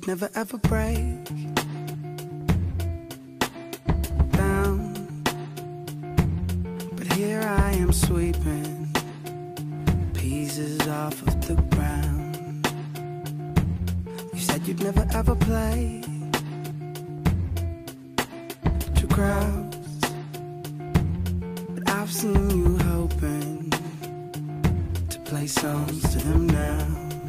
you'd never ever break down, but here I am sweeping pieces off of the ground. You said you'd never ever play to crowds, but I've seen you hoping to play songs to them now.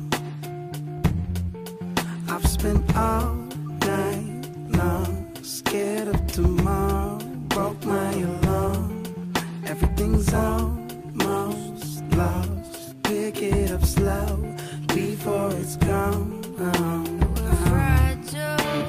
I've spent all night long scared of tomorrow, broke my alarm. Everything's almost lost. Pick it up slow before it's gone. Fragile.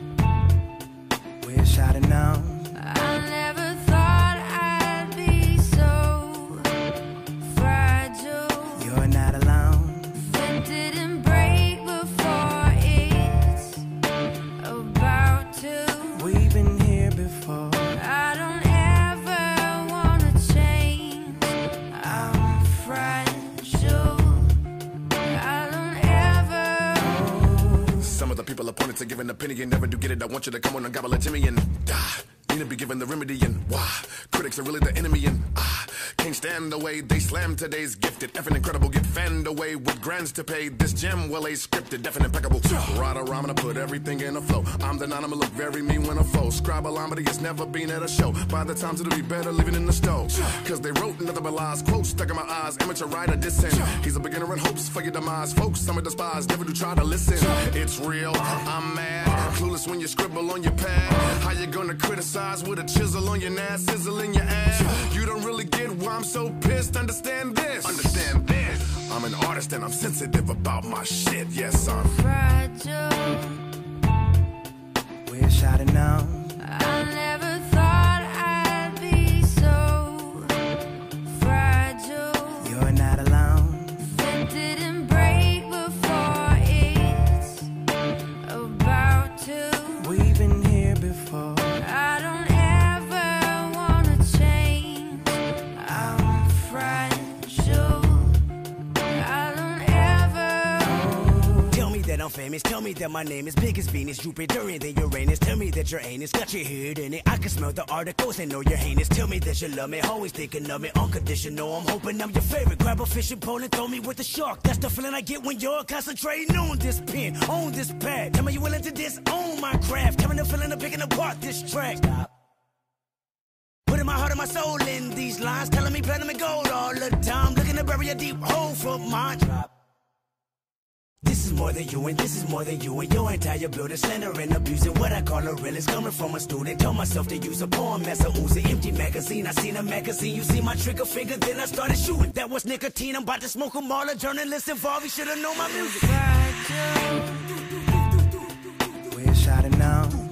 Wish I'd have known. I never thought I'd be so fragile. You're not alone. It didn't break before it's about to. We've been here before. I don't ever wanna change. I'm fragile. I don't ever. Some of the people appointed to give an opinion never do get it. I want you to come on and gobble a Jimmy and die. Need to be given the remedy and why critics are really the enemy and can't stand the way they slam today's gifted. Effing incredible, get fanned away with grants to pay. This gem well a scripted, deaf and impeccable. Ride a rhyme and I put everything in a flow. I'm the nine, I'ma look very mean when I foe. Scribe a line, but he has never been at a show. By the times it'll be better living in the stove. Cause they wrote nothing but lies, quotes stuck in my eyes. Amateur writer dissing. He's a beginner and hopes for your demise. Folks, some of despise, never do try to listen. It's real, I'm mad. Clueless when you scribble on your pad. How you gonna criticize with a chisel on your ass, sizzle in your ass? You don't really get why I'm so pissed. Understand this. Understand this. I'm an artist and I'm sensitive about my shit. Yes, I'm Fragile. Wish I'd have known. I never thought I'd be so fragile. You're not alone. It didn't break before it's about to. We've been here before. I don't ever wanna change. I'm fragile. I don't ever. Tell me that I'm famous, tell me that my name is big as Venus, Jupiter, and then Uranus. Tell me that your anus got your head in it. I can smell the articles and know you're heinous. Tell me that you love me, always thinking of me, unconditional. I'm hoping I'm your favorite. Grab a fishing pole and throw me with the shark. That's the feeling I get when you're concentrating on this pen, on this pad. Tell me you willing to disown my craft. Tell me the feeling of picking apart this track. Stop. Putting my heart and my soul in these lines, telling me platinum and gold all the time. Looking to bury a deep hole for mine. Drop. This is more than you and this is more than you and your entire building. Slander and abusing what I call a realist. Coming from a student, told myself to use a poem as a Uzi. Empty magazine, I seen a magazine. You see my trigger finger, then I started shooting. That was nicotine, I'm about to smoke them all. A journalist involved, he should've known my music. Fragile. Wish I'd have known.